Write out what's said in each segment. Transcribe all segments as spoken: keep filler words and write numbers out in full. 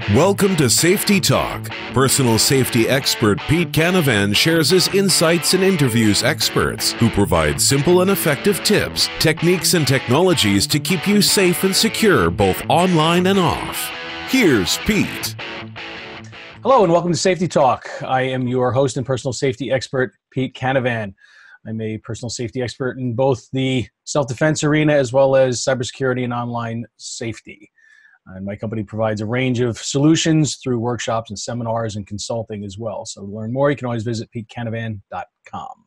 Welcome to Safety Talk. Personal safety expert Pete Canavan shares his insights and interviews experts who provide simple and effective tips, techniques, and technologies to keep you safe and secure both online and off. Here's Pete. Hello and welcome to Safety Talk. I am your host and personal safety expert, Pete Canavan. I'm a personal safety expert in both the self-defense arena as well as cybersecurity and online safety. And my company provides a range of solutions through workshops and seminars and consulting as well. So to learn more, you can always visit pete canavan dot com.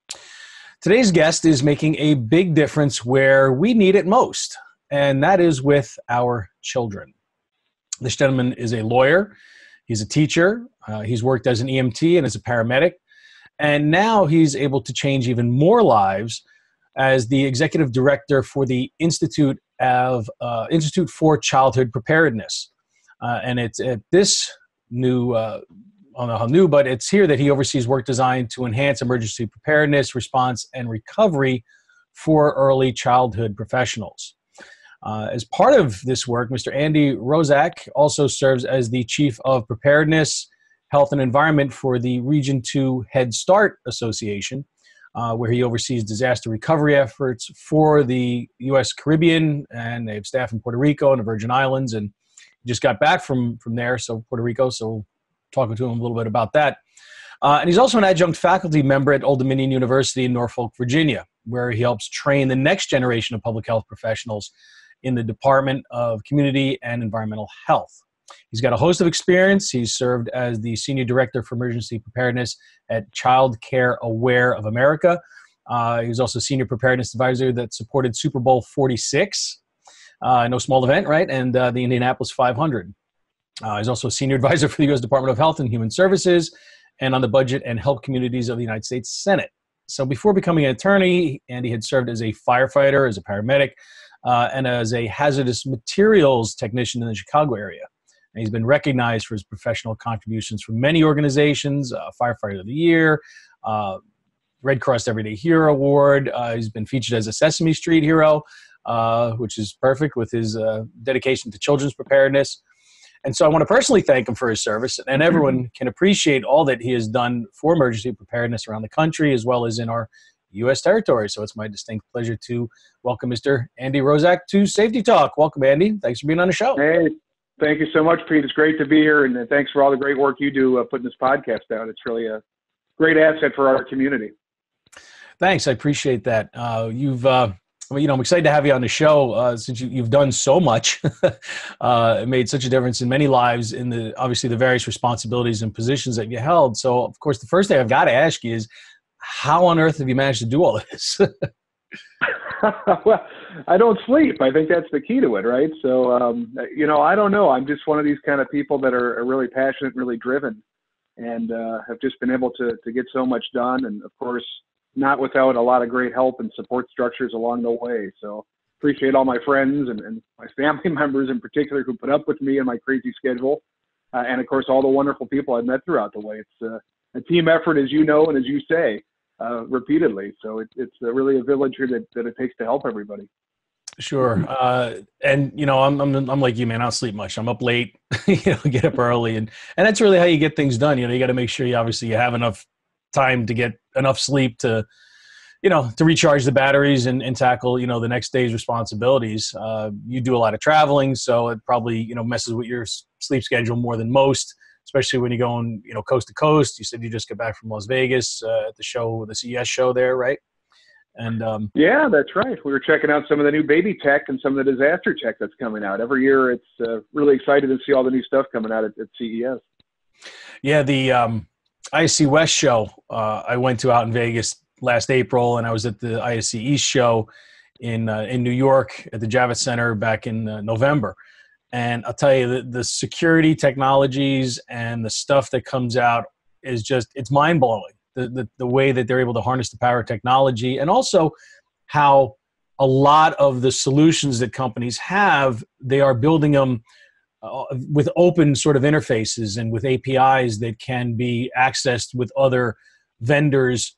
Today's guest is making a big difference where we need it most, and that is with our children. This gentleman is a lawyer. He's a teacher. Uh, he's worked as an E M T and as a paramedic. And now he's able to change even more lives as the executive director for the Institute of uh, Institute for Childhood Preparedness. Uh, and it's at this new, uh, I don't know how new, but it's here that he oversees work designed to enhance emergency preparedness, response, and recovery for early childhood professionals. Uh, as part of this work, Mister Andy Rozak also serves as the Chief of Preparedness, Health and Environment for the Region two Head Start Association, uh, where he oversees disaster recovery efforts for the U S Caribbean, and they have staff in Puerto Rico and the Virgin Islands, and he just got back from, from there, so Puerto Rico, so talking to him a little bit about that. Uh, and he's also an adjunct faculty member at Old Dominion University in Norfolk, Virginia, where he helps train the next generation of public health professionals in the Department of Community and Environmental Health. He's got a host of experience. He's served as the Senior Director for Emergency Preparedness at Child Care Aware of America. Uh, he was also Senior Preparedness Advisor that supported Super Bowl forty-six, uh, no small event, right? And uh, the Indianapolis five hundred. Uh, he's also a Senior Advisor for the U S Department of Health and Human Services and on the Budget and Help Committees of the United States Senate. So before becoming an attorney, Andy had served as a firefighter, as a paramedic, uh, and as a hazardous materials technician in the Chicago area. And he's been recognized for his professional contributions from many organizations, uh, Firefighter of the Year, uh, Red Cross Everyday Hero Award. Uh, he's been featured as a Sesame Street hero, uh, which is perfect with his uh, dedication to children's preparedness. And so I want to personally thank him for his service, and everyone can appreciate all that he has done for emergency preparedness around the country as well as in our U S territory. So it's my distinct pleasure to welcome Mister Andy Rozak to Safety Talk. Welcome, Andy. Thanks for being on the show. Hey. Thank you so much, Pete. It's great to be here, and thanks for all the great work you do uh, putting this podcast out. It's really a great asset for our community. Thanks. I appreciate that. Uh, you've, uh, well, you know, I'm excited to have you on the show uh, since you, you've done so much, uh, made such a difference in many lives in the, obviously the various responsibilities and positions that you held. So, of course, the first thing I've got to ask you is, how on earth have you managed to do all of this? Well, I don't sleep. I think that's the key to it, right? So, um, you know, I don't know. I'm just one of these kind of people that are, are really passionate, really driven, and uh, have just been able to to get so much done. And, of course, not without a lot of great help and support structures along the way. So appreciate all my friends and, and my family members in particular who put up with me and my crazy schedule. Uh, and, of course, all the wonderful people I've met throughout the way. It's uh, a team effort, as you know and as you say. Uh, repeatedly. So it, it's uh, really a village here that, that it takes to help everybody. Sure. Uh, and, you know, I'm, I'm, I'm like you, man, I don't sleep much. I'm up late, you know, get up early. And, and that's really how you get things done. You know, you got to make sure you obviously you have enough time to get enough sleep to, you know, to recharge the batteries and, and tackle, you know, the next day's responsibilities. Uh, you do a lot of traveling, so it probably, you know, messes with your sleep schedule more than most, especially when you're going, you know, coast to coast. You said you just got back from Las Vegas uh, at the show, the C E S show there, right? And um, yeah, that's right. We were checking out some of the new baby tech and some of the disaster tech that's coming out. Every year, it's uh, really excited to see all the new stuff coming out at, at C E S. Yeah, the um, I S C West show uh, I went to out in Vegas last April, and I was at the I S C East show in uh, in New York at the Javits Center back in uh, November. And I'll tell you, the, the security technologies and the stuff that comes out is just, it's mind-blowing. The, the, the way that they're able to harness the power of technology, and also how a lot of the solutions that companies have, they are building them uh, with open sort of interfaces and with A P Is that can be accessed with other vendors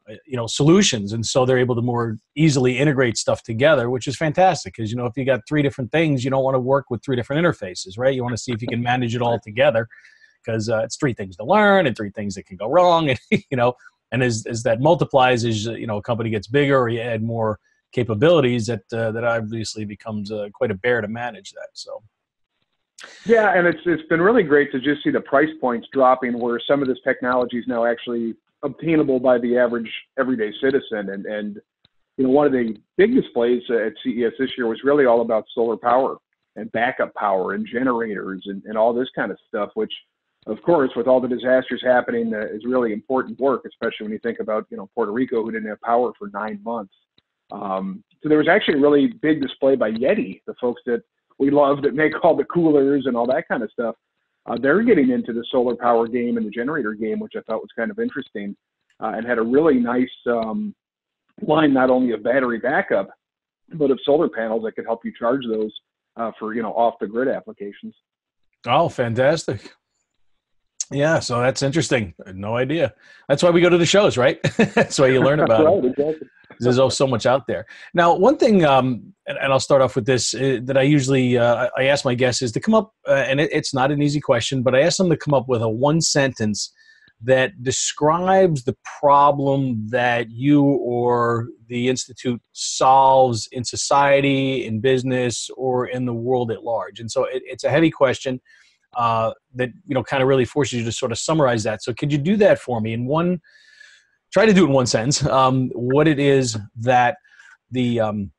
you know, solutions. And so they're able to more easily integrate stuff together, which is fantastic. Because, you know, if you got three different things, you don't want to work with three different interfaces, right? You want to see if you can manage it all together, because uh, it's three things to learn and three things that can go wrong. And, you know, and as, as that multiplies, as, you know, a company gets bigger or you add more capabilities, that, uh, that obviously becomes uh, quite a bear to manage that. So. Yeah, and it's it's been really great to just see the price points dropping, where some of this technology is now actually obtainable by the average everyday citizen. And and you know, one of the big displays at C E S this year was really all about solar power and backup power and generators and, and all this kind of stuff, which, of course, with all the disasters happening, uh, is really important work, especially when you think about, you know, Puerto Rico, who didn't have power for nine months. Um, so there was actually a really big display by Yeti, the folks that we love that make all the coolers and all that kind of stuff. Uh, they're getting into the solar power game and the generator game, which I thought was kind of interesting, uh, and had a really nice um, line, not only of battery backup, but of solar panels that could help you charge those uh, for, you know, off the grid applications. Oh, fantastic. Yeah, so that's interesting. I had no idea. That's why we go to the shows, right? That's why you learn about right, it. Exactly. There's so much out there. Now, one thing, um, and, and I'll start off with this, uh, that I usually uh, I ask my guests is to come up, uh, and it, it's not an easy question, but I ask them to come up with a one sentence that describes the problem that you or the Institute solves in society, in business, or in the world at large. And so it, it's a heavy question uh, that, you know, kind of really forces you to sort of summarize that. So could you do that for me in one? Try to do it in one sentence. Um, what it is that the um,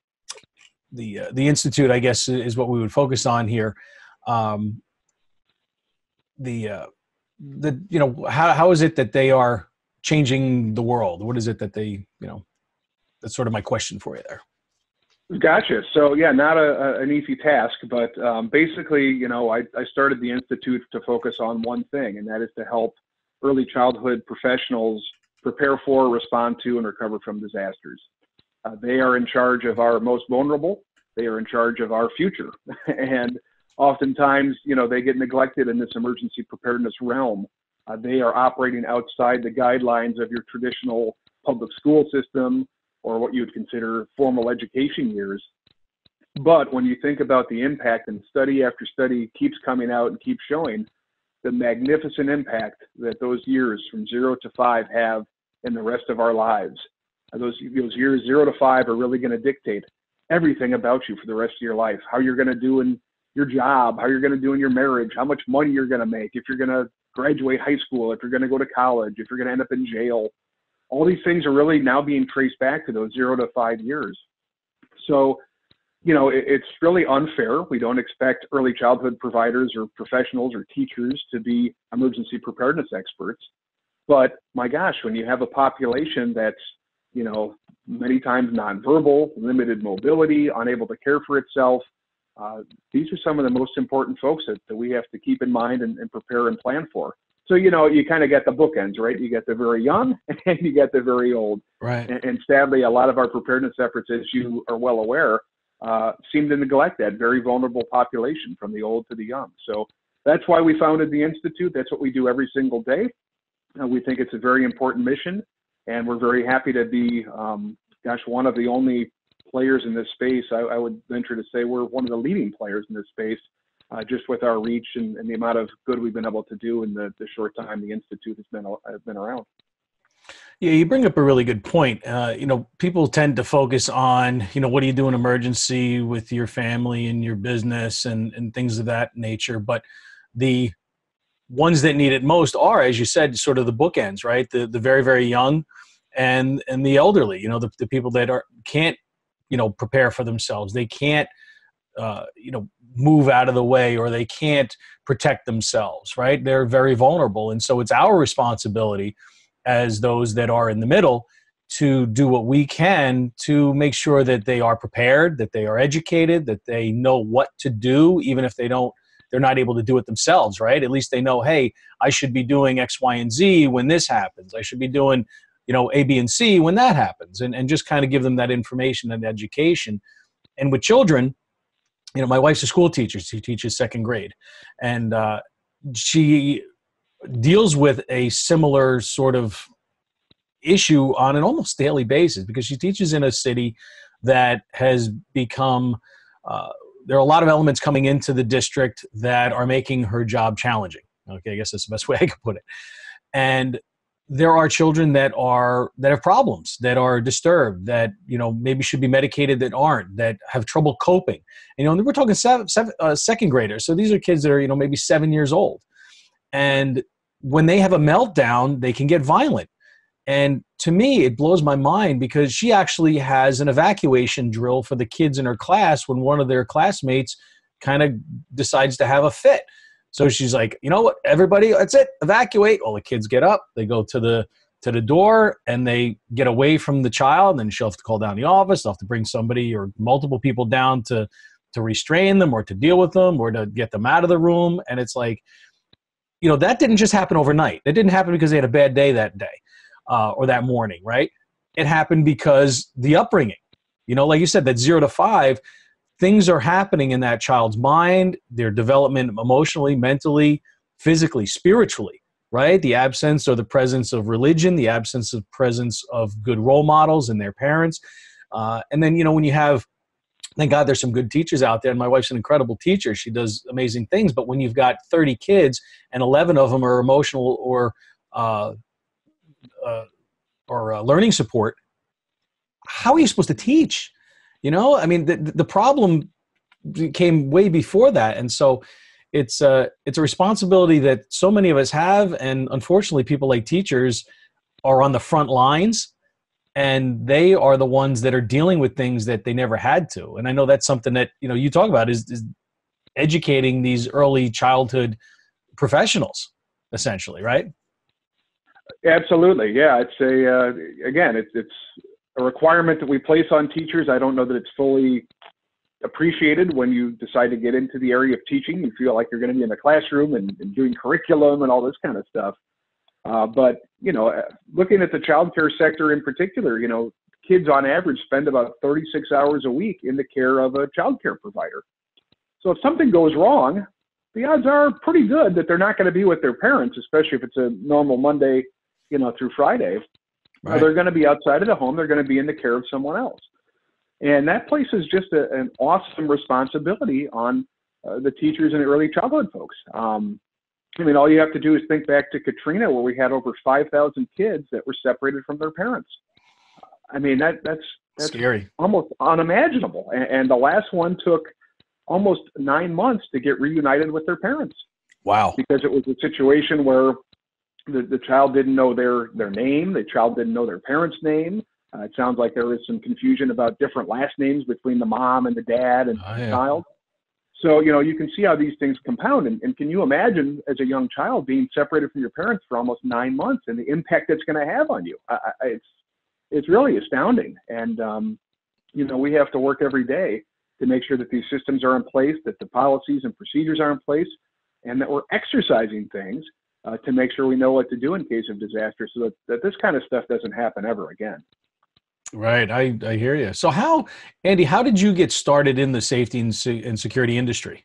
the uh, the Institute, I guess, is what we would focus on here. Um, the uh, the you know how how is it that they are changing the world? What is it that they you know? That's sort of my question for you there. Gotcha. So yeah, not a, a, an easy task, but um, basically, you know, I, I started the Institute to focus on one thing, and that is to help early childhood professionals prepare for, respond to, and recover from disasters. Uh, they are in charge of our most vulnerable. They are in charge of our future. And oftentimes, you know, they get neglected in this emergency preparedness realm. Uh, they are operating outside the guidelines of your traditional public school system or what you would consider formal education years. But when you think about the impact, and study after study keeps coming out and keeps showing the magnificent impact that those years from zero to five have in the rest of our lives. Those, those years zero to five are really going to dictate everything about you for the rest of your life, how you're going to do in your job, how you're going to do in your marriage, how much money you're going to make, if you're going to graduate high school, if you're going to go to college, if you're going to end up in jail. All these things are really now being traced back to those zero to five years. So, you know, it, it's really unfair. We don't expect early childhood providers or professionals or teachers to be emergency preparedness experts. But my gosh, when you have a population that's, you know, many times nonverbal, limited mobility, unable to care for itself, uh, these are some of the most important folks that, that we have to keep in mind and, and prepare and plan for. So, you know, you kind of get the bookends, right? You get the very young and you get the very old. Right. And, and sadly, a lot of our preparedness efforts, as you are well aware, uh, seem to neglect that very vulnerable population from the old to the young. So that's why we founded the Institute. That's what we do every single day. Uh, we think it's a very important mission, and we're very happy to be, um, gosh, one of the only players in this space. I, I would venture to say we're one of the leading players in this space. Uh, just with our reach and, and the amount of good we've been able to do in the, the short time the Institute has been, uh, been around. Yeah, you bring up a really good point. Uh, you know, people tend to focus on, you know, what do you do in emergency with your family and your business and, and things of that nature. But the ones that need it most are, as you said, sort of the bookends, right? The the very, very young and and the elderly, you know, the, the people that are can't, you know, prepare for themselves. They can't, uh, you know, move out of the way, or they can't protect themselves, right? They're very vulnerable. And so it's our responsibility as those that are in the middle to do what we can to make sure that they are prepared, that they are educated, that they know what to do, even if they don't, they're not able to do it themselves, right? At least they know, hey, I should be doing X, Y, and Z when this happens. I should be doing, you know, A, B, and C when that happens, and, and just kind of give them that information and education. And with children, you know, my wife's a school teacher. She teaches second grade, and uh, she deals with a similar sort of issue on an almost daily basis because she teaches in a city that has become, uh, there are a lot of elements coming into the district that are making her job challenging. Okay, I guess that's the best way I could put it. And there are children that are that have problems, that are disturbed, that you know maybe should be medicated, that aren't, that have trouble coping. You know, and we're talking seven, seven, uh, second graders, so these are kids that are you know maybe seven years old, and when they have a meltdown, they can get violent. And to me, it blows my mind because she actually has an evacuation drill for the kids in her class when one of their classmates kind of decides to have a fit. So she's like, you know what, everybody, that's it, evacuate. All the kids get up, they go to the to the door, and they get away from the child. And then she'll have to call down the office. They'll have to bring somebody or multiple people down to to restrain them or to deal with them or to get them out of the room. And it's like, you know, that didn't just happen overnight. That didn't happen because they had a bad day that day uh, or that morning, right? It happened because the upbringing, you know, like you said, that zero to five, things are happening in that child's mind, their development emotionally, mentally, physically, spiritually, right? The absence or the presence of religion, the absence of presence of good role models in their parents. Uh, and then, you know, when you have, thank God there's some good teachers out there, and my wife's an incredible teacher. She does amazing things. But when you've got thirty kids and eleven of them are emotional or, uh, uh, or uh, learning support, how are you supposed to teach? You know, I mean, the, the problem came way before that. And so it's a, it's a responsibility that so many of us have. And unfortunately, people like teachers are on the front lines, and they are the ones that are dealing with things that they never had to. And I know that's something that, you know, you talk about is, is educating these early childhood professionals, essentially, right? Absolutely. Yeah. It's a, uh, again, it's, it's, a requirement that we place on teachers. I don't know that it's fully appreciated when you decide to get into the area of teaching. You feel like you're going to be in the classroom and, and doing curriculum and all this kind of stuff. Uh, but, you know, looking at the child care sector in particular, you know, kids on average spend about thirty-six hours a week in the care of a child care provider. So if something goes wrong, the odds are pretty good that they're not going to be with their parents, especially if it's a normal Monday, you know, through Friday. Right. They're going to be outside of the home. They're going to be in the care of someone else. And that places just a, an awesome responsibility on uh, the teachers and the early childhood folks. Um, I mean, all you have to do is think back to Katrina, where we had over five thousand kids that were separated from their parents. I mean, that that's, that's scary, almost unimaginable. And, and the last one took almost nine months to get reunited with their parents. Wow. Because it was a situation where The, the child didn't know their, their name. The child didn't know their parents' name. Uh, it sounds like there was some confusion about different last names between the mom and the dad and oh, the yeah. child. So, you know, you can see how these things compound. And, and can you imagine as a young child being separated from your parents for almost nine months and the impact it's going to have on you? I, I, it's, it's really astounding. And, um, you know, we have to work every day to make sure that these systems are in place, that the policies and procedures are in place, and that we're exercising things Uh, to make sure we know what to do in case of disaster, so that, that this kind of stuff doesn't happen ever again. Right. I, I hear you. So how, Andy, how did you get started in the safety and, se- and security industry?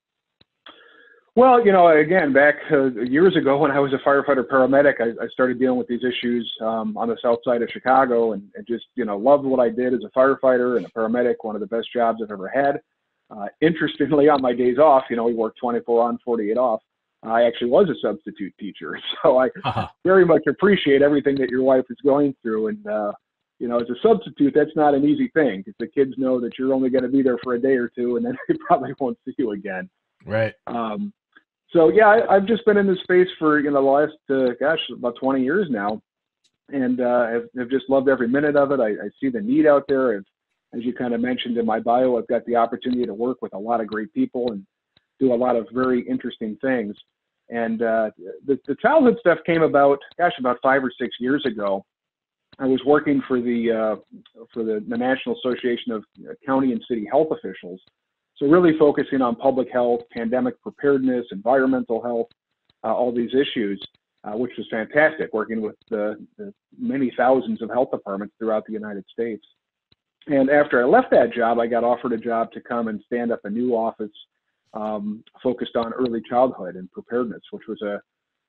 Well, you know, again, back uh, years ago when I was a firefighter paramedic, I, I started dealing with these issues um, on the south side of Chicago, and, and just, you know, loved what I did as a firefighter and a paramedic, one of the best jobs I've ever had. Uh, interestingly, on my days off, you know, we work twenty-four on, forty-eight off. I actually was a substitute teacher, so I uh-huh. very much appreciate everything that your wife is going through. And, uh, you know, as a substitute, that's not an easy thing because the kids know that you're only going to be there for a day or two, and then they probably won't see you again. Right. Um, so, yeah, I, I've just been in this space for, you know, the last, uh, gosh, about twenty years now, and uh, have, have just loved every minute of it. I, I see the need out there. I've, as you kind of mentioned in my bio, I've got the opportunity to work with a lot of great people and do a lot of very interesting things. And uh, the, the childhood stuff came about, gosh, about five or six years ago. I was working for the uh, for the, the National Association of County and City Health Officials, so really focusing on public health, pandemic preparedness, environmental health, uh, all these issues, uh, which was fantastic, working with the, the many thousands of health departments throughout the United States. And after I left that job, I got offered a job to come and stand up a new office Um, focused on early childhood and preparedness, which was a,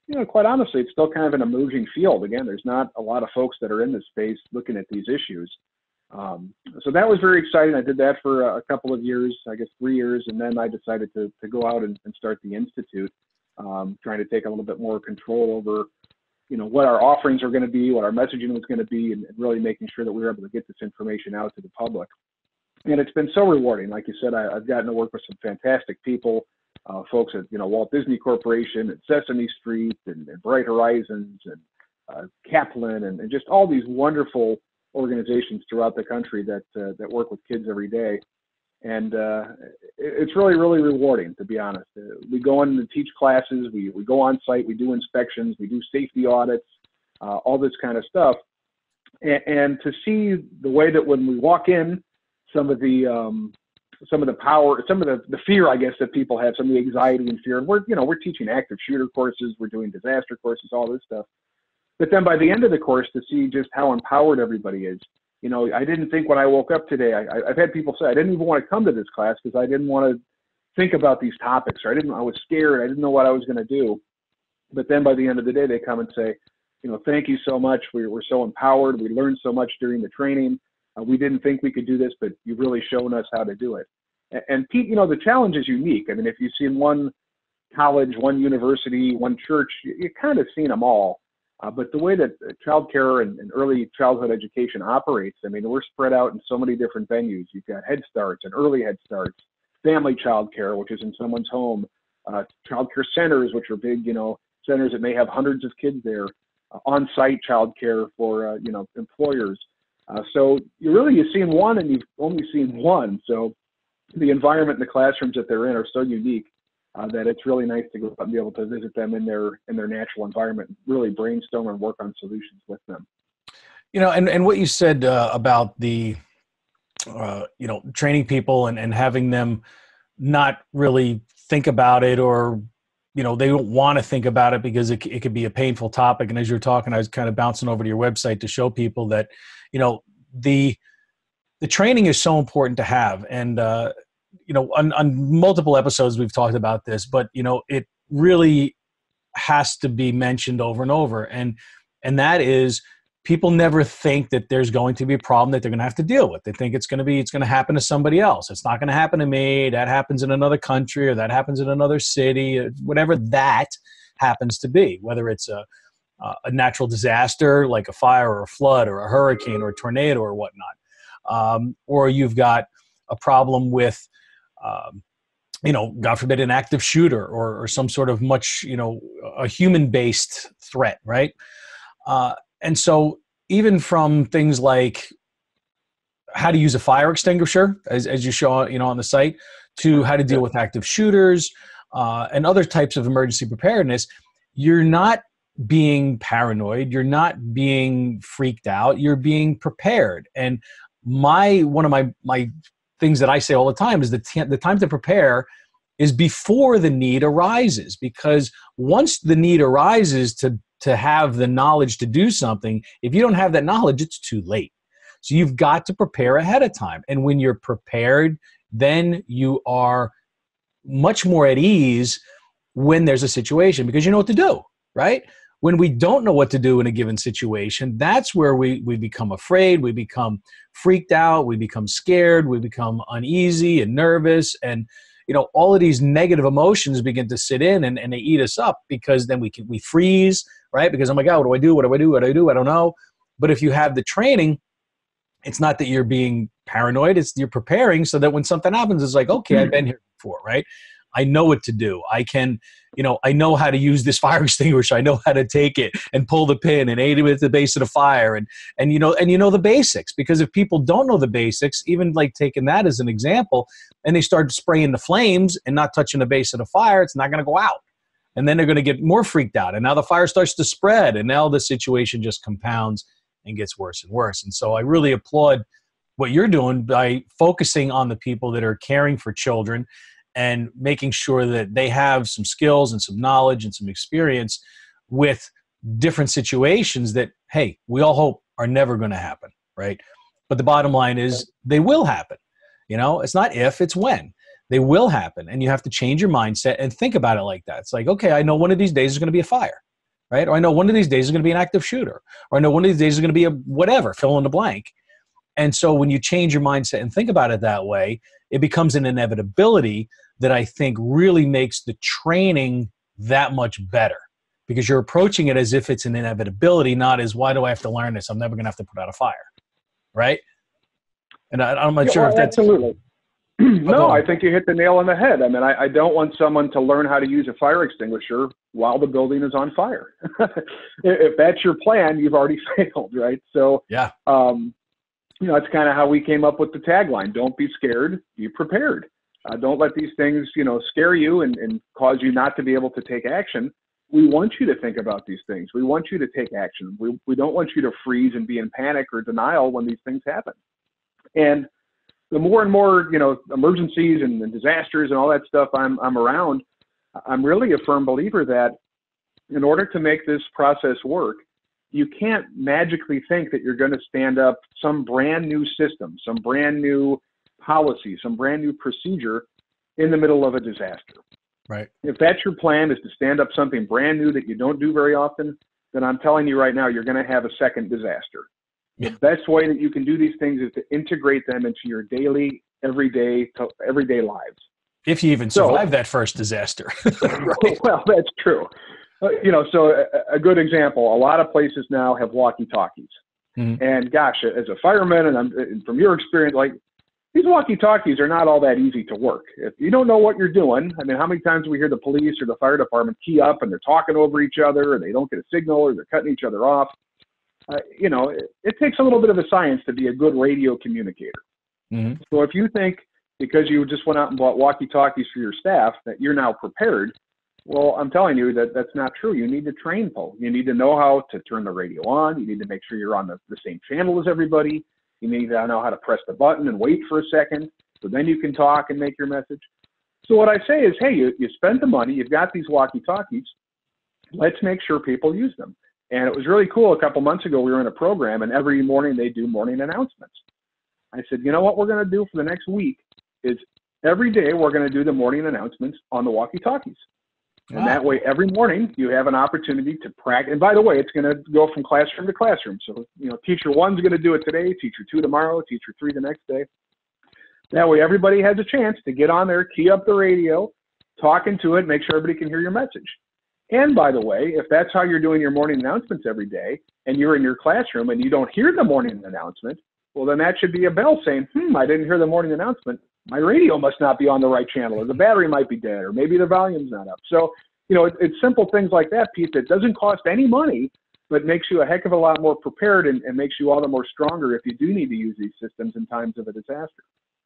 you know, quite honestly, it's still kind of an emerging field. Again, there's not a lot of folks that are in this space looking at these issues. Um, so that was very exciting. I did that for a couple of years, I guess three years, and then I decided to, to go out and, and start the Institute, um, trying to take a little bit more control over, you know, what our offerings are going to be, what our messaging was going to be, and, and really making sure that we were able to get this information out to the public. And it's been so rewarding. Like you said, I, I've gotten to work with some fantastic people, uh, folks at, you know, Walt Disney Corporation and Sesame Street and, and Bright Horizons and uh, Kaplan and, and just all these wonderful organizations throughout the country that uh, that work with kids every day. And uh, it's really, really rewarding, to be honest. Uh, we go in to teach classes, we, we go on site, we do inspections, we do safety audits, uh, all this kind of stuff. And, and to see the way that when we walk in, some of the um, some of the power, some of the, the fear, I guess, that people have, some of the anxiety and fear. And we're, you know, we're teaching active shooter courses, we're doing disaster courses, all this stuff. But then by the end of the course, to see just how empowered everybody is. You know, I didn't think when I woke up today, I, I've had people say, I didn't even want to come to this class because I didn't want to think about these topics, or I didn't, I was scared, I didn't know what I was going to do. But then by the end of the day, they come and say, you know, thank you so much. We were so empowered. We learned so much during the training. Uh, we didn't think we could do this, but you've really shown us how to do it. And, and Pete, you know, the challenge is unique. I mean, if you've seen one college, one university, one church, you, you've kind of seen them all. Uh, but the way that child care and, and early childhood education operates, I mean, we're spread out in so many different venues. You've got Head Starts and early Head Starts, family child care, which is in someone's home, uh, child care centers, which are big, you know, centers that may have hundreds of kids there, uh, on-site child care for, uh, you know, employers. Uh, so you really, you've seen one and you've only seen one. So the environment and the classrooms that they're in are so unique. Uh, that it's really nice to go out and be able to visit them in their in their natural environment, and really brainstorm and work on solutions with them. You know, and, and what you said uh, about the, uh, you know, training people and, and having them not really think about it, or, you know, they don't want to think about it because it, it could be a painful topic. And as you're talking, I was kind of bouncing over to your website to show people that, you know, the the training is so important to have. And, uh, you know, on, on multiple episodes, we've talked about this, but, you know, it really has to be mentioned over and over. And, and that is, people never think that there's going to be a problem that they're going to have to deal with. They think it's going to be, it's going to happen to somebody else. It's not going to happen to me. That happens in another country, or that happens in another city, or whatever that happens to be, whether it's a, a natural disaster like a fire or a flood or a hurricane or a tornado or whatnot. Um, or you've got a problem with, Um, you know, God forbid, an active shooter, or, or some sort of much, you know, a human-based threat, right? Uh, and so even from things like how to use a fire extinguisher, as, as you show, you know, on the site, to how to deal with active shooters uh, and other types of emergency preparedness, you're not being paranoid, you're not being freaked out, you're being prepared. And my one of my my things that I say all the time is the, t- the time to prepare is before the need arises, because once the need arises to, to have the knowledge to do something, if you don't have that knowledge, it's too late. So you've got to prepare ahead of time. And when you're prepared, then you are much more at ease when there's a situation, because you know what to do, right? When we don't know what to do in a given situation, that's where we, we become afraid, we become freaked out, we become scared, we become uneasy and nervous, and you know, all of these negative emotions begin to sit in, and, and they eat us up, because then we can, we freeze, right? Because, oh my God, what do I do? What do I do? What do I do? I don't know. But if you have the training, it's not that you're being paranoid, it's you're preparing so that when something happens, it's like, okay, I've been here before, right? I know what to do. I can, you know, I know how to use this fire extinguisher. I know how to take it and pull the pin and aid it at the base of the fire. And, and, you know, and you know the basics, because if people don't know the basics, even like taking that as an example, and they start spraying the flames and not touching the base of the fire, it's not going to go out. And then they're going to get more freaked out. And now the fire starts to spread, and now the situation just compounds and gets worse and worse. And so I really applaud what you're doing by focusing on the people that are caring for children and making sure that they have some skills and some knowledge and some experience with different situations that, hey, we all hope are never going to happen, right? But the bottom line is they will happen. You know, it's not if, it's when. They will happen, and you have to change your mindset and think about it like that. It's like, okay, I know one of these days there's going to be a fire. right? Or I know one of these days is going to be an active shooter, or I know one of these days is going to be a whatever, fill in the blank. And so when you change your mindset and think about it that way, it becomes an inevitability that I think really makes the training that much better, because you're approaching it as if it's an inevitability, not as, why do I have to learn this? I'm never going to have to put out a fire, right? And I, I'm not yeah, sure well, if that's... Absolutely. No, I think you hit the nail on the head. I mean, I, I don't want someone to learn how to use a fire extinguisher while the building is on fire. If that's your plan, you've already failed, right? So, yeah. um, you know, that's kind of how we came up with the tagline: "Don't be scared, be prepared." Uh, don't let these things, you know, scare you and, and cause you not to be able to take action. We want you to think about these things. We want you to take action. We we don't want you to freeze and be in panic or denial when these things happen. And the more and more, you know, emergencies and, and disasters and all that stuff I'm I'm around, I'm really a firm believer that in order to make this process work, you can't magically think that you're going to stand up some brand new system, some brand new policy, some brand new procedure in the middle of a disaster. Right. If that's your plan, is to stand up something brand new that you don't do very often, then I'm telling you right now, you're going to have a second disaster. Yeah. The best way that you can do these things is to integrate them into your daily, everyday, everyday lives. If you even So- survive that first disaster. Right. Well, that's true. Uh, you know, so a, a good example, a lot of places now have walkie-talkies. Mhm. And gosh, as a fireman, and, I'm, and from your experience, like, these walkie-talkies are not all that easy to work. If you don't know what you're doing, I mean, how many times do we hear the police or the fire department key up and they're talking over each other and they don't get a signal or they're cutting each other off? Uh, you know, it, it takes a little bit of a science to be a good radio communicator. Mhm. So if you think because you just went out and bought walkie-talkies for your staff that you're now prepared, well, I'm telling you that that's not true. You need to train people. You need to know how to turn the radio on. You need to make sure you're on the, the same channel as everybody. You need to know how to press the button and wait for a second, so then you can talk and make your message. So what I say is, hey, you, you spent the money, you've got these walkie-talkies, let's make sure people use them. And it was really cool. A couple months ago, we were in a program, and every morning they do morning announcements. I said, you know what we're going to do for the next week is every day we're going to do the morning announcements on the walkie-talkies. And Wow. that way, every morning you have an opportunity to practice. And by the way, it's going to go from classroom to classroom. So, you know, teacher one's going to do it today, teacher two tomorrow, teacher three the next day. That way, everybody has a chance to get on there, key up the radio, talk into it, make sure everybody can hear your message. And by the way, if that's how you're doing your morning announcements every day, and you're in your classroom and you don't hear the morning announcement, well, then that should be a bell saying, hmm, I didn't hear the morning announcement. My radio must not be on the right channel, or the battery might be dead, or maybe the volume's not up. So, you know, it, it's simple things like that, Pete, that doesn't cost any money, but makes you a heck of a lot more prepared and, and makes you all the more stronger if you do need to use these systems in times of a disaster.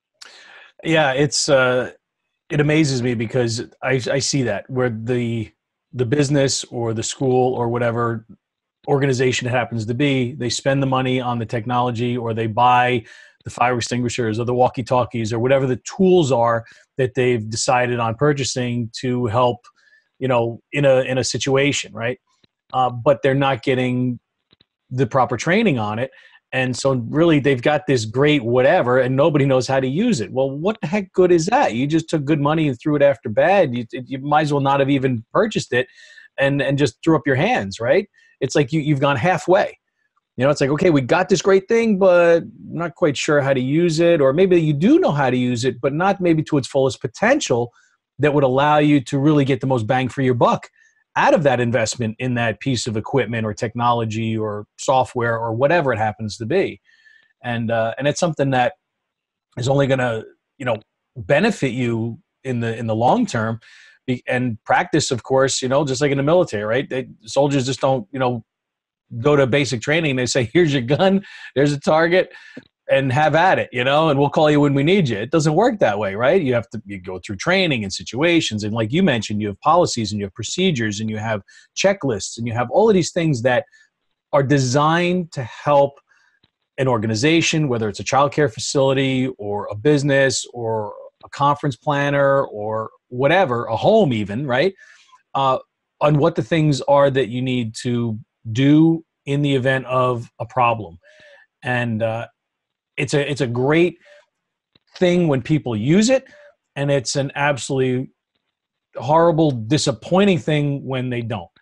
Yeah, it's uh, it amazes me because I, I see that where the the business or the school or whatever organization it happens to be, they spend the money on the technology, or they buy the fire extinguishers or the walkie-talkies or whatever the tools are that they've decided on purchasing to help, you know, in a in a situation, right? Uh, but they're not getting the proper training on it. And so really they've got this great whatever and nobody knows how to use it. Well, what the heck good is that? You just took good money and threw it after bad. You, you might as well not have even purchased it and, and just threw up your hands, right? It's like you, you've gone halfway. You know, it's like, okay, we got this great thing, but I'm not quite sure how to use it. Or maybe you do know how to use it, but not maybe to its fullest potential that would allow you to really get the most bang for your buck out of that investment in that piece of equipment or technology or software or whatever it happens to be. And, uh, and it's something that is only going to, you know, benefit you in the, in the long term. And practice, of course, you know, just like in the military, right? They, soldiers just don't, you know, go to basic training. They say, here's your gun, there's a target, and have at it, you know, and we'll call you when we need you. It doesn't work that way, right? You have to you go through training and situations. And like you mentioned, you have policies and you have procedures and you have checklists and you have all of these things that are designed to help an organization, whether it's a childcare facility or a business or a conference planner or whatever, a home even, right? Uh, on what the things are that you need to do in the event of a problem. And, uh, It's a it's a great thing when people use it, and it's an absolutely horrible, disappointing thing when they don't.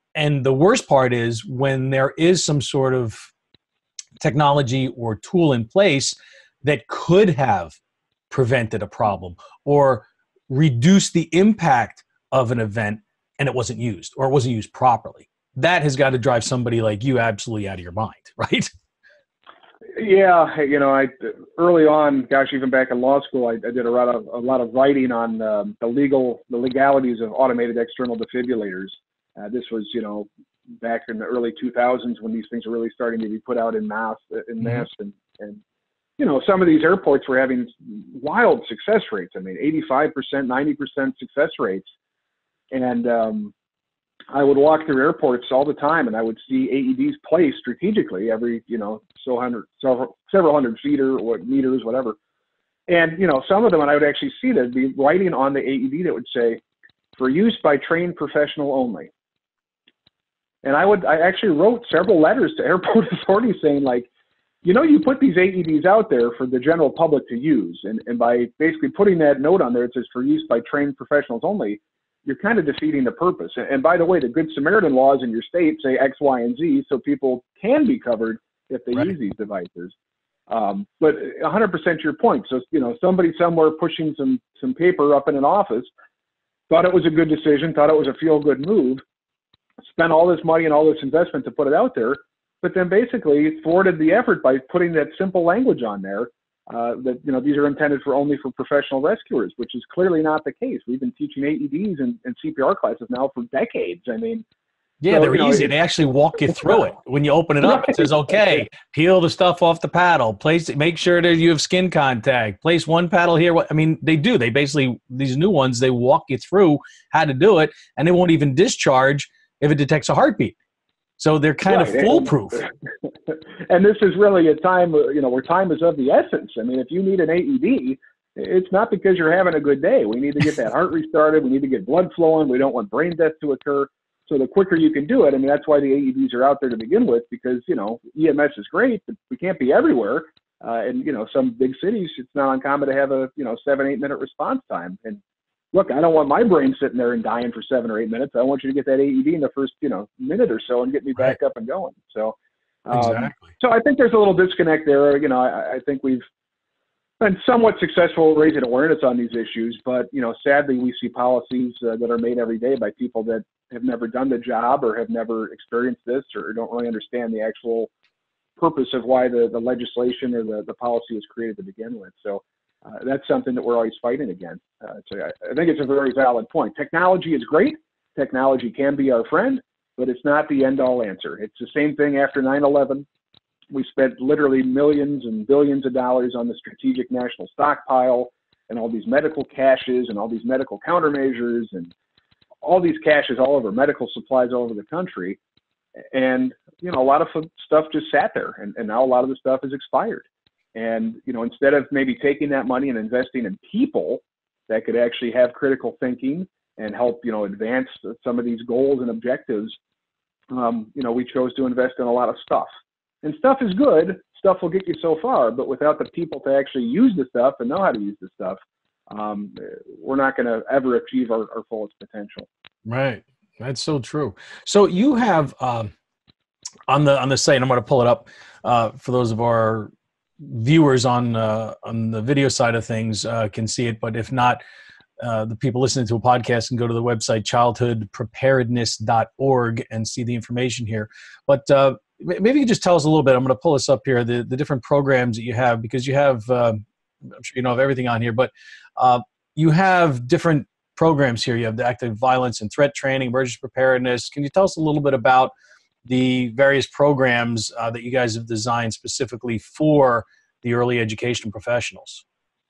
And the worst part is when there is some sort of technology or tool in place that could have prevented a problem or reduced the impact of an event and it wasn't used or it wasn't used properly. That has got to drive somebody like you absolutely out of your mind, right? Yeah, you know, I early on, gosh, even back in law school, I, I did a lot of a lot of writing on um, the legal, the legalities of automated external defibrillators. Uh, this was, you know, back in the early two thousands when these things were really starting to be put out in mass, in mass, mm-hmm. and, and you know, some of these airports were having wild success rates. I mean, eighty-five percent, ninety percent success rates, and um, I would walk through airports all the time, and I would see A E Ds placed strategically every, you know, so hundred, several, several hundred feet or what meters, whatever. And you know, some of them, and I would actually see that be writing on the A E D that would say, "For use by trained professional only." And I would, I actually wrote several letters to airport authorities saying, like, you know, you put these A E Ds out there for the general public to use, and and by basically putting that note on there, it says "for use by trained professionals only." You're kind of defeating the purpose. And by the way, the Good Samaritan laws in your state say X, Y, and Z, so people can be covered if they right. use these devices. Um, but one hundred percent your point. So, you know, somebody somewhere pushing some some paper up in an office thought it was a good decision, thought it was a feel-good move, spent all this money and all this investment to put it out there, but then basically thwarted the effort by putting that simple language on there. Uh, that, you know, these are intended for only for professional rescuers, which is clearly not the case. We've been teaching A E Ds and, and C P R classes now for decades. I mean, yeah, so, they're you know, easy. They actually walk you through it. When you open it up, it says, okay, peel the stuff off the paddle, place it, make sure that you have skin contact, place one paddle here. I mean, they do. They basically, these new ones, they walk you through how to do it, and they won't even discharge if it detects a heartbeat. So they're kind right. of foolproof. And this is really a time, you know, where time is of the essence. I mean, if you need an A E D, it's not because you're having a good day. We need to get that heart restarted. We need to get blood flowing. We don't want brain death to occur. So the quicker you can do it, I mean, that's why the A E Ds are out there to begin with, because, you know, E M S is great, but we can't be everywhere. Uh, and, you know, some big cities, it's not uncommon to have a, you know, seven, eight minute response time. And look, I don't want my brain sitting there and dying for seven or eight minutes. I want you to get that A E D in the first, you know, minute or so and get me back right. up and going. So, um, exactly. So I think there's a little disconnect there. You know, I, I think we've been somewhat successful raising awareness on these issues, but, you know, sadly we see policies uh, that are made every day by people that have never done the job or have never experienced this or don't really understand the actual purpose of why the, the legislation or the, the policy was created to begin with. So uh, that's something that we're always fighting against. Uh, so I, I think it's a very valid point. Technology is great. Technology can be our friend, but it's not the end-all answer. It's the same thing after nine eleven. We spent literally millions and billions of dollars on the strategic national stockpile and all these medical caches and all these medical countermeasures and all these caches all over, medical supplies all over the country. And, you know, a lot of stuff just sat there, and, and now a lot of the stuff is expired. And, you know, instead of maybe taking that money and investing in people that could actually have critical thinking and help, you know, advance some of these goals and objectives, um, you know, we chose to invest in a lot of stuff. And stuff is good. Stuff will get you so far, but without the people to actually use the stuff and know how to use the stuff, um, we're not going to ever achieve our, our fullest potential. Right. That's so true. So you have um, on the on the site, I'm going to pull it up uh, for those of our viewers on uh, on the video side of things uh, can see it, but if not, uh, the people listening to a podcast can go to the website childhood preparedness dot org and see the information here. But uh, maybe you just tell us a little bit. I'm going to pull this up here, the, the different programs that you have, because you have, uh, I'm sure you know of everything on here, but uh, you have different programs here. You have the active violence and threat training, emergency preparedness. Can you tell us a little bit about the various programs uh, that you guys have designed specifically for the early education professionals?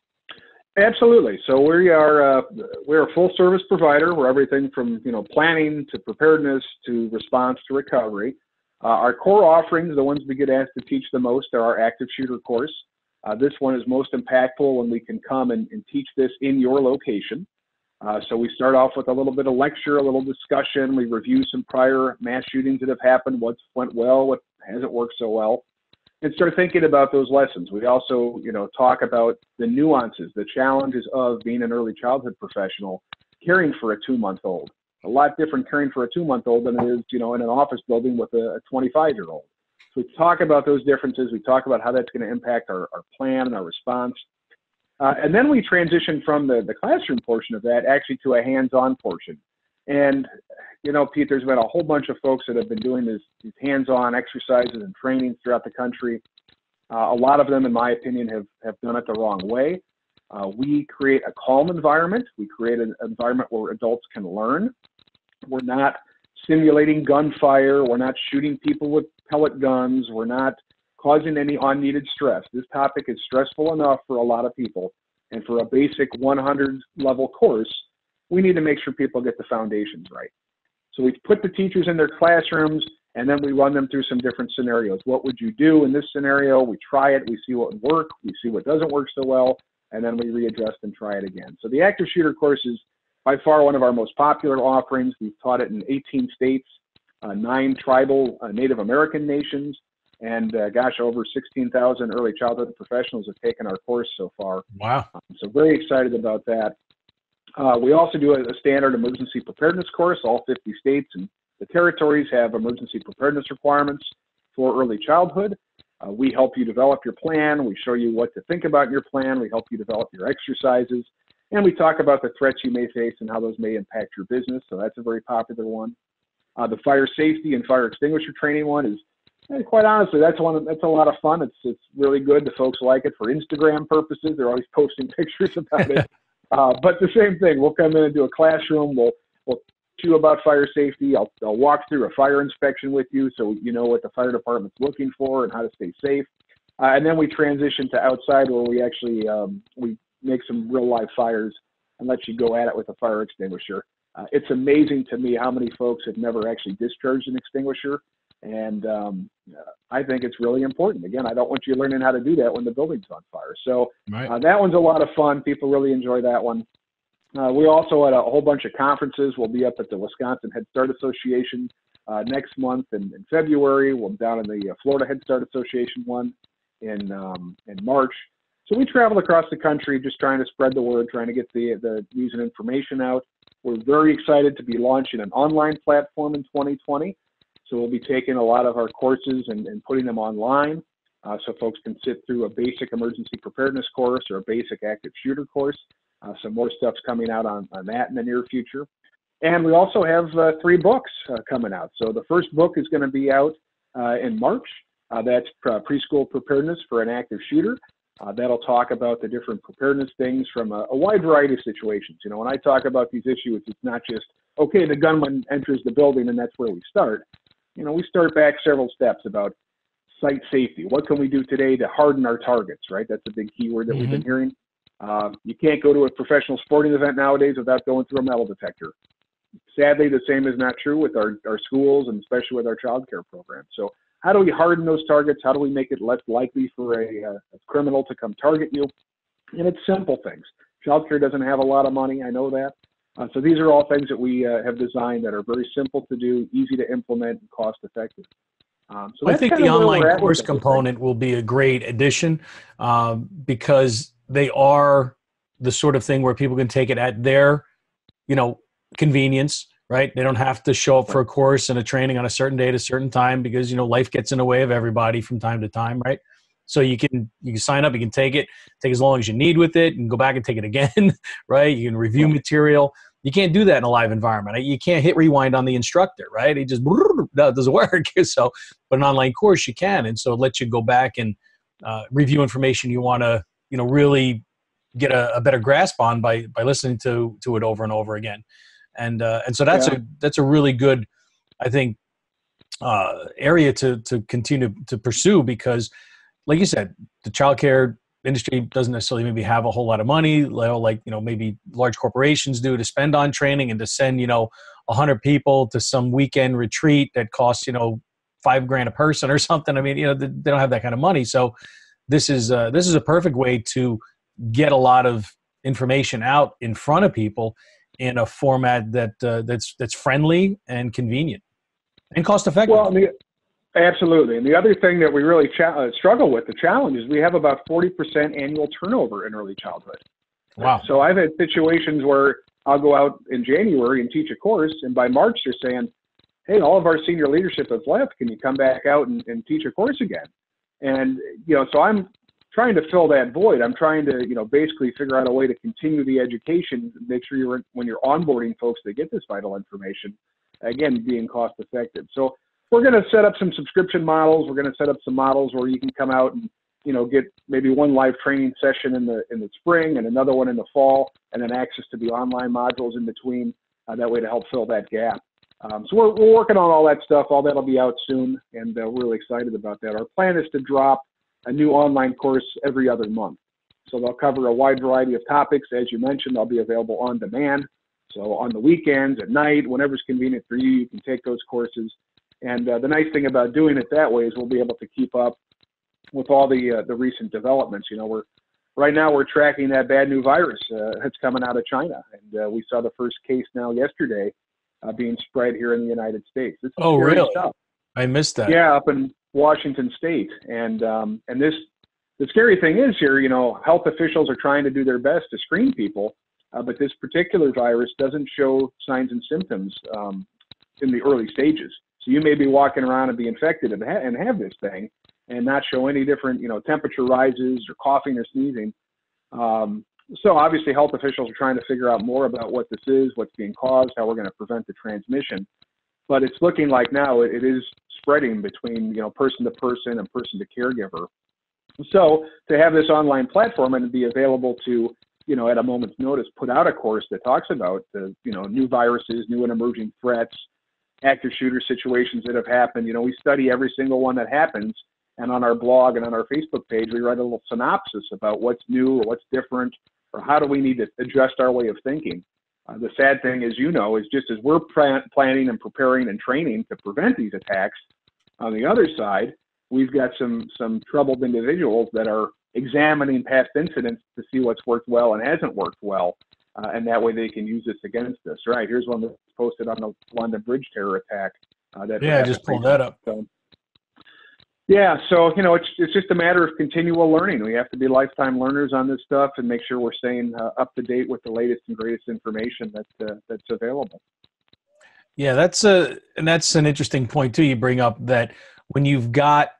Absolutely. So we are uh, we're a full service provider. We're everything from, you know, planning to preparedness to response to recovery. Uh, our core offerings, the ones we get asked to teach the most, are our active shooter course. Uh, this one is most impactful when we can come and, and teach this in your location. Uh, so we start off with a little bit of lecture, a little discussion. We review some prior mass shootings that have happened, what's went well, what hasn't worked so well, and start thinking about those lessons. We also, you know, talk about the nuances, the challenges of being an early childhood professional, caring for a two-month-old. a lot different caring for a two-month-old than it is, you know, in an office building with a twenty-five-year-old. So we talk about those differences. We talk about how that's going to impact our, our plan and our response. Uh, and then we transition from the, the classroom portion of that actually to a hands-on portion. And, you know, Pete, there's been a whole bunch of folks that have been doing this, these hands-on exercises and trainings throughout the country. Uh, a lot of them, in my opinion, have, have done it the wrong way. Uh, we create a calm environment. We create an environment where adults can learn. We're not simulating gunfire. We're not shooting people with pellet guns. We're not causing any unneeded stress. This topic is stressful enough for a lot of people. And for a basic one hundred level course, we need to make sure people get the foundations right. So we put the teachers in their classrooms, and then we run them through some different scenarios. What would you do in this scenario? We try it. We see what would work. We see what doesn't work so well. And then we readjust and try it again. So the active shooter course is by far one of our most popular offerings. We've taught it in eighteen states, uh, nine tribal uh, Native American nations, and uh, gosh, over sixteen thousand early childhood professionals have taken our course so far. Wow. Um, so very excited about that. Uh, we also do a, a standard emergency preparedness course. All fifty states and the territories have emergency preparedness requirements for early childhood. Uh, we help you develop your plan. We show you what to think about in your plan. We help you develop your exercises. And we talk about the threats you may face and how those may impact your business. So that's a very popular one. Uh, the fire safety and fire extinguisher training one is, and quite honestly, that's one. That's a lot of fun. It's it's really good. The folks like it for Instagram purposes. They're always posting pictures about it. Uh, but the same thing. We'll come in and do a classroom. We'll we'll teach you about fire safety. I'll I'll walk through a fire inspection with you, so you know what the fire department's looking for and how to stay safe. Uh, and then we transition to outside, where we actually um, we make some real live fires and let you go at it with a fire extinguisher. Uh, it's amazing to me how many folks have never actually discharged an extinguisher. And um, I think it's really important. Again, I don't want you learning how to do that when the building's on fire. So Right. uh, that one's a lot of fun. People really enjoy that one. Uh, we also had a whole bunch of conferences. We'll be up at the Wisconsin Head Start Association uh, next month in, in February. We'll be down in the Florida Head Start Association one in um, in March. So we travel across the country just trying to spread the word, trying to get the, the news and information out. We're very excited to be launching an online platform in twenty twenty. So we'll be taking a lot of our courses and, and putting them online uh, so folks can sit through a basic emergency preparedness course or a basic active shooter course. Uh, some more stuff's coming out on, on that in the near future. And we also have uh, three books uh, coming out. So the first book is going to be out uh, in March. Uh, that's uh, Preschool Preparedness for an Active Shooter. Uh, that'll talk about the different preparedness things from a, a wide variety of situations. You know, when I talk about these issues, it's not just, okay, the gunman enters the building and that's where we start. You know, we start back several steps about site safety. What can we do today to harden our targets, right? That's a big keyword that mm-hmm. we've been hearing. Uh, you can't go to a professional sporting event nowadays without going through a metal detector. Sadly, the same is not true with our, our schools and especially with our child care program. So how do we harden those targets? How do we make it less likely for a, a, a criminal to come target you? And it's simple things. Child care doesn't have a lot of money, I know that. Uh, so these are all things that we uh, have designed that are very simple to do, easy to implement, and cost effective. Um, so I think the online course component will be a great addition um, because they are the sort of thing where people can take it at their, you know, convenience, right? They don't have to show up for a course and a training on a certain day at a certain time because, you know, life gets in the way of everybody from time to time, right? So you can you can sign up, you can take it, take as long as you need with it, and go back and take it again, right? You can review material. You can't do that in a live environment. You can't hit rewind on the instructor, right? He just no, it doesn't work. So, but an online course you can, and so it lets you go back and uh, review information you want to, you know, really get a, a better grasp on by by listening to to it over and over again. And uh, and so that's yeah. a that's a really good, I think, uh, area to to continue to pursue because, like you said, the childcare industry doesn't necessarily maybe have a whole lot of money, like, you know, maybe large corporations do to spend on training and to send, you know, a hundred people to some weekend retreat that costs, you know, five grand a person or something. I mean, you know, they, they don't have that kind of money. So this is uh, this is a perfect way to get a lot of information out in front of people in a format that uh, that's that's friendly and convenient and cost effective. Well, I mean, absolutely. And the other thing that we really ch- uh, struggle with, the challenge, is we have about forty percent annual turnover in early childhood. Wow. So I've had situations where I'll go out in January and teach a course, and by March they're saying, hey, all of our senior leadership has left. Can you come back out and, and teach a course again? And, you know, so I'm trying to fill that void. I'm trying to, you know, basically figure out a way to continue the education, make sure you're, when you're onboarding folks to get this vital information, again, being cost effective. So we're going to set up some subscription models. We're going to set up some models where you can come out and, you know, get maybe one live training session in the, in the spring and another one in the fall, and then access to the online modules in between, uh, that way to help fill that gap. Um, so we're, we're working on all that stuff. All that'll be out soon, and uh, we're really excited about that. Our plan is to drop a new online course every other month. So they'll cover a wide variety of topics. As you mentioned, they'll be available on demand. So on the weekends, at night, whenever's convenient for you, you can take those courses. And uh, the nice thing about doing it that way is we'll be able to keep up with all the uh, the recent developments. You know, we're right now we're tracking that bad new virus uh, that's coming out of China, and uh, we saw the first case now yesterday uh, being spread here in the United States. It's oh, scary really? stuff. I missed that. Yeah, up in Washington State, and um, and this the scary thing is here. You know, health officials are trying to do their best to screen people, uh, but this particular virus doesn't show signs and symptoms um, in the early stages. So you may be walking around and be infected and, ha and have this thing, and not show any different, you know, temperature rises or coughing or sneezing. Um, so obviously health officials are trying to figure out more about what this is, what's being caused, how we're going to prevent the transmission. But it's looking like now it, it is spreading between, you know, person to person and person to caregiver. So to have this online platform and be available to, you know, at a moment's notice, put out a course that talks about the, you know, new viruses, new and emerging threats, active shooter situations that have happened. You know, we study every single one that happens. And on our blog and on our Facebook page, we write a little synopsis about what's new or what's different, or how do we need to adjust our way of thinking. Uh, the sad thing, as you know, is just as we're plan planning and preparing and training to prevent these attacks, on the other side, we've got some, some troubled individuals that are examining past incidents to see what's worked well and hasn't worked well. Uh, and that way they can use this against us. Right, here's one that's posted on the London Bridge terror attack. Uh, that yeah, I just pulled that up. So, yeah, so, you know, it's, it's just a matter of continual learning. We have to be lifetime learners on this stuff and make sure we're staying uh, up to date with the latest and greatest information that, uh, that's available. Yeah, that's a, and that's an interesting point too. You bring up that when you've got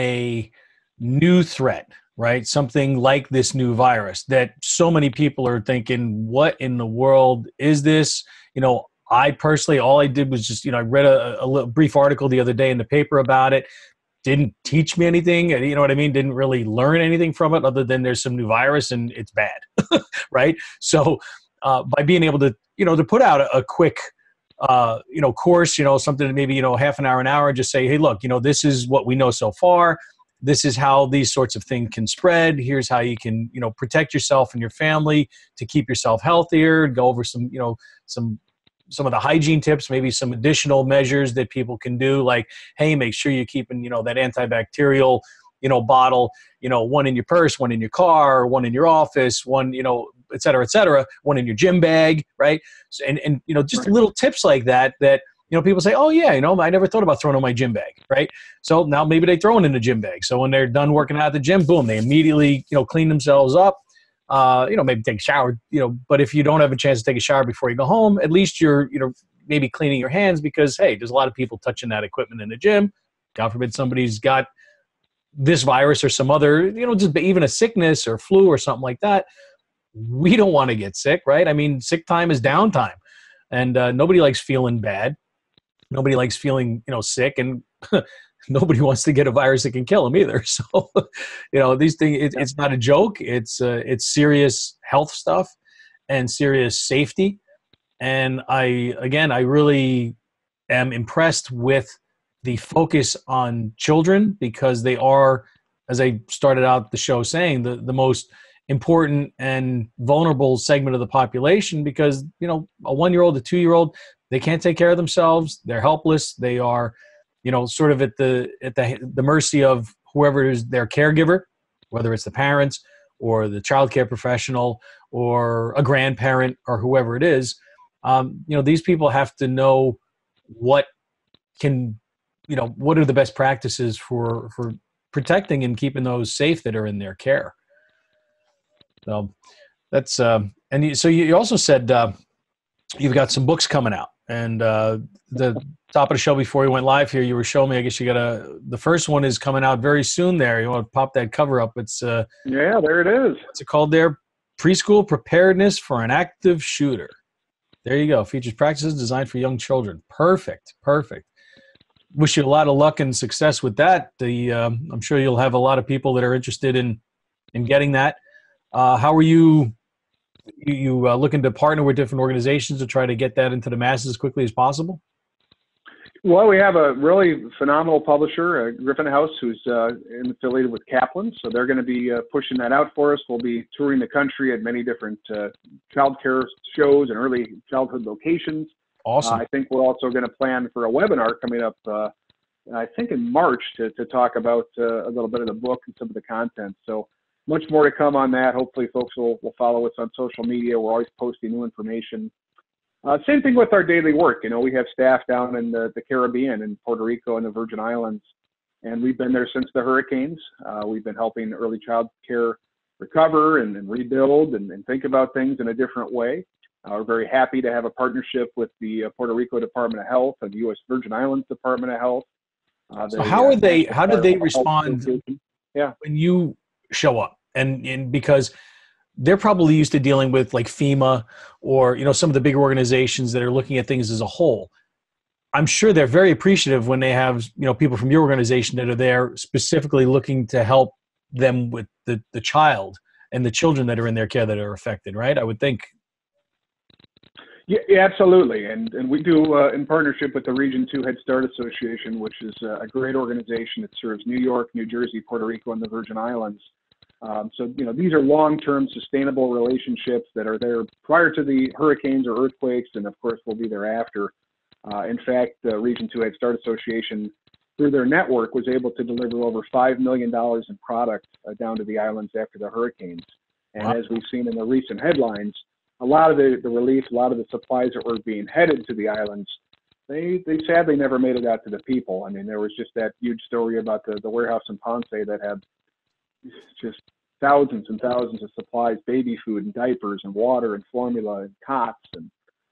a new threat, right? Something like this new virus that so many people are thinking, what in the world is this? You know, I personally, all I did was just, you know, I read a, a little brief article the other day in the paper about it. Didn't teach me anything, you know what I mean? Didn't really learn anything from it other than there's some new virus and it's bad, right? So uh, by being able to, you know, to put out a, a quick, uh, you know, course, you know, something maybe, you know, half an hour, an hour, just say, hey, look, you know, this is what we know so far. This is how these sorts of things can spread. Here's how you can, you know, protect yourself and your family to keep yourself healthier, go over some, you know, some some of the hygiene tips, maybe some additional measures that people can do, like, hey, make sure you're keeping, you know, that antibacterial, you know, bottle, you know, one in your purse, one in your car, one in your office, one, you know, et cetera, et cetera, one in your gym bag, right? So, and, and, you know, just Right. little tips like that, that, you know, people say, oh yeah, you know, I never thought about throwing in my gym bag, right? So now maybe they throw it in the gym bag. So when they're done working out at the gym, boom, they immediately, you know, clean themselves up. Uh, you know, maybe take a shower, you know, but if you don't have a chance to take a shower before you go home, at least you're, you know, maybe cleaning your hands because, hey, there's a lot of people touching that equipment in the gym. God forbid somebody's got this virus or some other, you know, just even a sickness or flu or something like that. We don't want to get sick, right? I mean, sick time is downtime, and uh, nobody likes feeling bad. Nobody likes feeling, you know, sick, and nobody wants to get a virus that can kill them either. So, you know, these things, it, it's not a joke. It's uh, it's serious health stuff and serious safety. And I, again, I really am impressed with the focus on children because they are, as I started out the show saying, the, the most important and vulnerable segment of the population because, you know, a one-year-old, a two-year-old, they can't take care of themselves. They're helpless. They are, you know, sort of at the at the the mercy of whoever is their caregiver, whether it's the parents or the child care professional or a grandparent or whoever it is. Um, you know, these people have to know what can, you know, what are the best practices for for protecting and keeping those safe that are in their care. So that's um, and you, so you also said. Uh, you've got some books coming out. And uh, the top of the show before we went live here, you were showing me, I guess you got a, the first one is coming out very soon there. You want to pop that cover up. It's uh, Yeah, there it is. What's it called there? Preschool Preparedness for an Active Shooter. There you go. Features practices designed for young children. Perfect. Perfect. Wish you a lot of luck and success with that. The um, I'm sure you'll have a lot of people that are interested in in getting that. Uh, how are you you, you uh, looking to partner with different organizations to try to get that into the masses as quickly as possible? Well, we have a really phenomenal publisher, uh, Griffin House, who's uh, affiliated with Kaplan. So they're going to be uh, pushing that out for us. We'll be touring the country at many different uh, child care shows and early childhood locations. Awesome. Uh, I think we're also going to plan for a webinar coming up, uh, I think in March, to, to talk about uh, a little bit of the book and some of the content. So much more to come on that. Hopefully folks will, will follow us on social media. We're always posting new information. Uh, same thing with our daily work. You know, we have staff down in the, the Caribbean, in Puerto Rico and the Virgin Islands, and we've been there since the hurricanes. Uh, we've been helping early child care recover and, and rebuild and, and think about things in a different way. Uh, we're very happy to have a partnership with the uh, Puerto Rico Department of Health and the U S Virgin Islands Department of Health. Uh, so how are they? How did they respond yeah. when you show up? And, and because they're probably used to dealing with like FEMA or, you know, some of the bigger organizations that are looking at things as a whole. I'm sure they're very appreciative when they have, you know, people from your organization that are there specifically looking to help them with the, the child and the children that are in their care that are affected, right? I would think. Yeah, yeah, absolutely. And, and we do uh, in partnership with the Region two Head Start Association, which is uh, a great organization that serves New York, New Jersey, Puerto Rico, and the Virgin Islands. Um, so, you know, these are long-term sustainable relationships that are there prior to the hurricanes or earthquakes, and of course will be there after. Uh, in fact, the Region two Head Start Association, through their network, was able to deliver over five million dollars in product uh, down to the islands after the hurricanes. And wow. As we've seen in the recent headlines, a lot of the, the relief, a lot of the supplies that were being headed to the islands, they, they sadly never made it out to the people. I mean, there was just that huge story about the, the warehouse in Ponce that had just thousands and thousands of supplies, baby food and diapers and water and formula and cots. And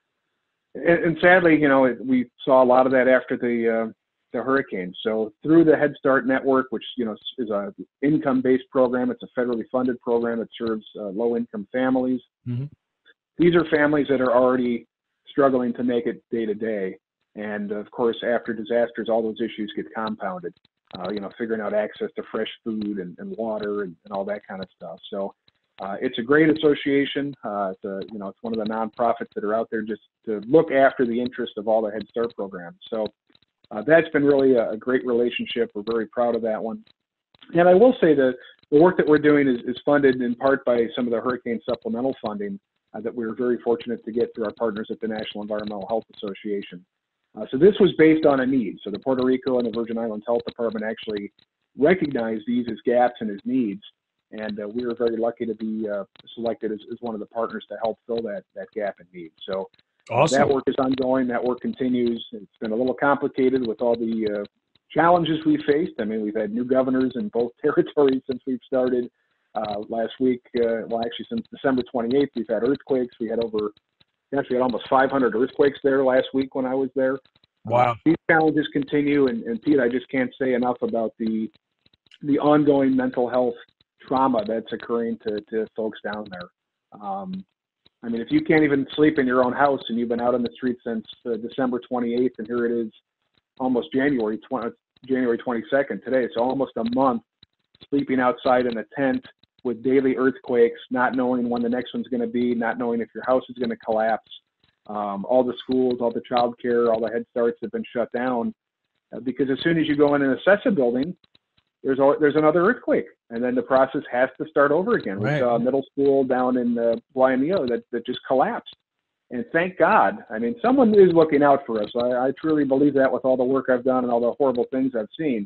and, and sadly, you know, it, we saw a lot of that after the uh, the hurricane. So through the Head Start Network, which, you know, is a income-based program, it's a federally funded program that serves uh, low-income families. Mm-hmm. These are families that are already struggling to make it day to day. And of course, after disasters, all those issues get compounded. Uh, you know, figuring out access to fresh food and, and water and, and all that kind of stuff. So uh, it's a great association. Uh, it's a, you know, it's one of the nonprofits that are out there just to look after the interest of all the Head Start programs. So uh, that's been really a, a great relationship. We're very proud of that one. And I will say that the work that we're doing is, is funded in part by some of the hurricane supplemental funding uh, that we were very fortunate to get through our partners at the National Environmental Health Association. Uh, so this was based on a need. So the Puerto Rico and the Virgin Islands Health Department actually recognized these as gaps and as needs. And uh, we were very lucky to be uh, selected as, as one of the partners to help fill that, that gap in need. So awesome. uh, that work is ongoing. That work continues. It's been a little complicated with all the uh, challenges we faced. I mean, we've had new governors in both territories since we've started. Uh, last week, uh, well, actually since December twenty-eighth, we've had earthquakes. We had over Yes, we had almost five hundred earthquakes there last week when I was there. Wow. Uh, these challenges continue, and, and Pete, I just can't say enough about the the ongoing mental health trauma that's occurring to, to folks down there. Um, I mean, if you can't even sleep in your own house and you've been out on the street since uh, December twenty-eighth, and here it is almost January twentieth, January twenty-second today, so almost a month sleeping outside in a tent with daily earthquakes, not knowing when the next one's going to be, not knowing if your house is going to collapse. Um, all the schools, all the child care, all the Head Starts have been shut down uh, because as soon as you go in and assess a building, there's a, there's another earthquake, and then the process has to start over again. Right. We saw a middle school down in uh, Guayanillo that, that just collapsed. And thank God, I mean, someone is looking out for us. I, I truly believe that with all the work I've done and all the horrible things I've seen.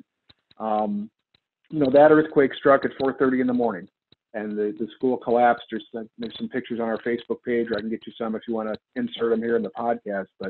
Um, you know, that earthquake struck at four thirty in the morning. And the, the school collapsed. There's, there's some pictures on our Facebook page, or I can get you some if you want to insert them here in the podcast. But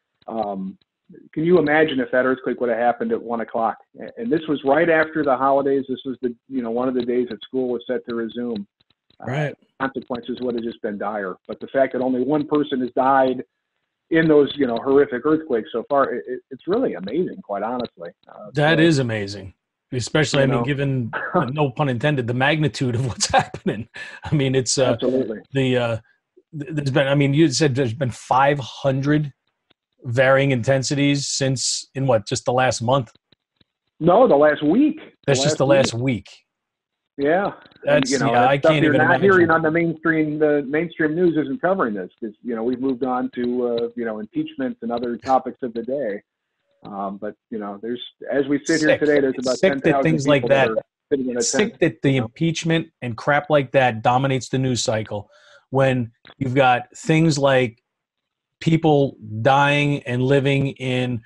um, can you imagine if that earthquake would have happened at one o'clock? And this was right after the holidays. This was the, you know, one of the days that school was set to resume. Right. Uh, consequences would have just been dire. But the fact that only one person has died, in those, you know, horrific earthquakes so far. It, it, it's really amazing, quite honestly. Uh, That so, is amazing. Especially, I you mean, know. given, no pun intended, the magnitude of what's happening. I mean, it's uh, Absolutely. the, uh, th- there's been, I mean, you said there's been five hundred varying intensities since, in what, just the last month? No, the last week. That's just the last week. Yeah. That's, and, you know, yeah, that I stuff can't you're even not imagine. hearing on the mainstream. The mainstream news isn't covering this because, you know, we've moved on to, uh, you know, impeachment and other topics of the day. Um, but, you know, there's, as we sit Sick. here today, there's It's about sick ten that thousand things people like that, that are sitting in a it's tent. sick that the you know? impeachment and crap like that dominates the news cycle when you've got things like people dying and living in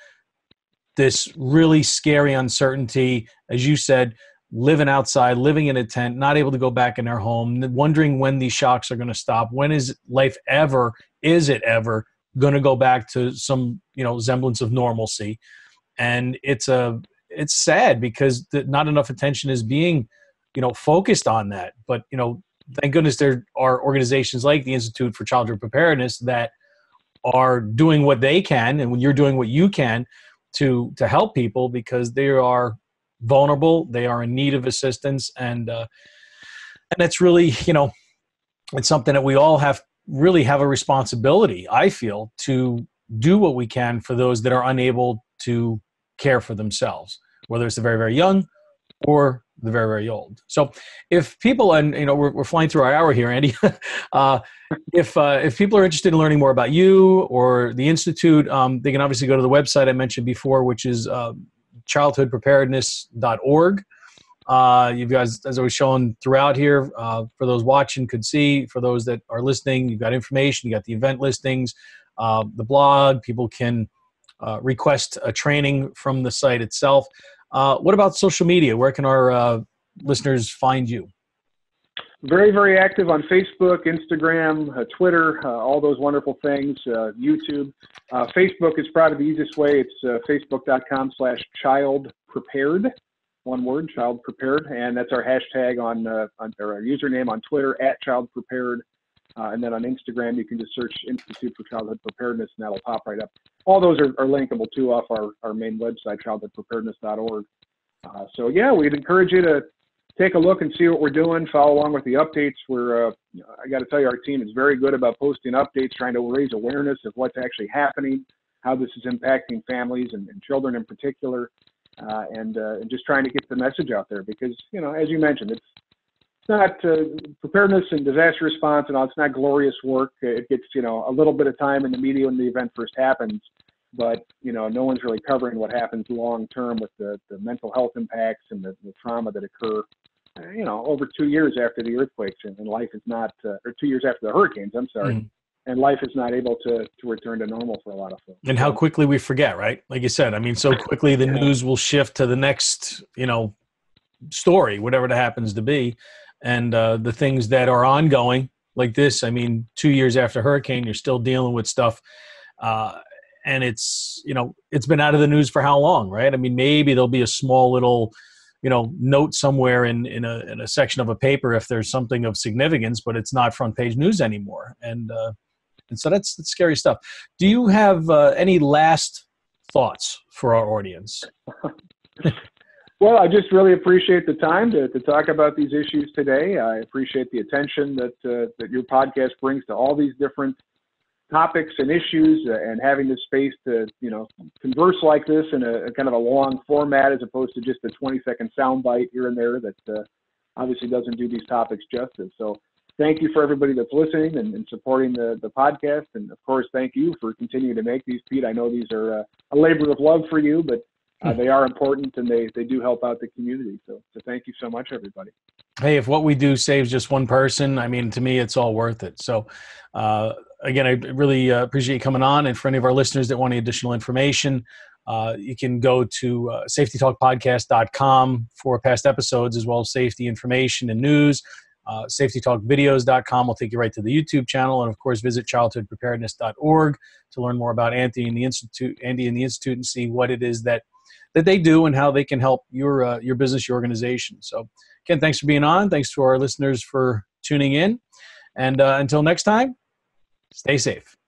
this really scary uncertainty, as you said, living outside, living in a tent, not able to go back in their home, wondering when these shocks are going to stop. When is life ever, is it ever going to go back to some, you know, semblance of normalcy? And it's a, it's sad because the, not enough attention is being, you know, focused on that. But, you know, thank goodness there are organizations like the Institute for Childhood Preparedness that are doing what they can, and when you're doing what you can to to help people, because they are vulnerable, they are in need of assistance, and uh, and that's really, you know, it's something that we all have really have a responsibility, I feel, to do what we can for those that are unable to care for themselves, whether it's the very, very young or the very, very old. So if people, and you know, we're, we're flying through our hour here, Andy, uh, if uh, if people are interested in learning more about you or the Institute, um, they can obviously go to the website I mentioned before, which is uh, childhood preparedness dot org. Uh, you guys, as I was showing throughout here, uh, for those watching could see, for those that are listening, you've got information, you got the event listings, uh, the blog, people can uh, request a training from the site itself. Uh, what about social media? Where can our uh, listeners find you? Very, very active on Facebook, Instagram, uh, Twitter, uh, all those wonderful things, uh, YouTube. Uh, Facebook is probably the easiest way. It's uh, facebook.com slash child prepared. One word, child prepared. And that's our hashtag on, uh, on or our username on Twitter, at child prepared. Uh, and then on Instagram, you can just search Institute for Childhood Preparedness, and that'll pop right up. All those are, are linkable too off our, our main website, childhood preparedness dot org. Uh, so yeah, we'd encourage you to take a look and see what we're doing, follow along with the updates. We're, uh, I got to tell you, our team is very good about posting updates, trying to raise awareness of what's actually happening, how this is impacting families and, and children in particular, uh, and, uh, and just trying to get the message out there because, you know, as you mentioned, it's, it's not uh, preparedness and disaster response, and all, it's not glorious work. It gets, you know, a little bit of time in the media when the event first happens, but, you know, no one's really covering what happens long term with the, the mental health impacts and the, the trauma that occur, you know, over two years after the earthquakes, and, and life is not, uh, or two years after the hurricanes, I'm sorry, mm. and life is not able to, to return to normal for a lot of folks. And how quickly we forget, right? Like you said, I mean, so quickly the yeah. news will shift to the next, you know, story, whatever it happens to be. And uh, the things that are ongoing like this, I mean, two years after hurricane, you're still dealing with stuff. Uh, and it's, you know, it's been out of the news for how long, right? I mean, maybe there'll be a small little, you know, note somewhere in, in, a, in a section of a paper if there's something of significance, but it's not front page news anymore. And, uh, and so that's, that's scary stuff. Do you have uh, any last thoughts for our audience? Well, I just really appreciate the time to, to talk about these issues today. I appreciate the attention that uh, that your podcast brings to all these different topics and issues, uh, and having the space to, you know, converse like this in a, a kind of a long format as opposed to just a twenty second soundbite here and there that uh, obviously doesn't do these topics justice. So thank you for everybody that's listening and, and supporting the, the podcast. And of course, thank you for continuing to make these, Pete. I know these are uh, a labor of love for you, but Uh, they are important, and they, they do help out the community. So, so thank you so much, everybody. Hey, if what we do saves just one person, I mean, to me, it's all worth it. So, uh, again, I really uh, appreciate you coming on. And for any of our listeners that want any additional information, uh, you can go to uh, safety talk podcast dot com for past episodes, as well as safety information and news. Uh, safety talk videos dot com will take you right to the YouTube channel. And, of course, visit childhood preparedness dot org to learn more about Andy and the Institute, Andy and the Institute, and see what it is that that they do and how they can help your uh, your business, your organization. So, Ken, thanks for being on. Thanks to our listeners for tuning in. And uh, until next time, stay safe.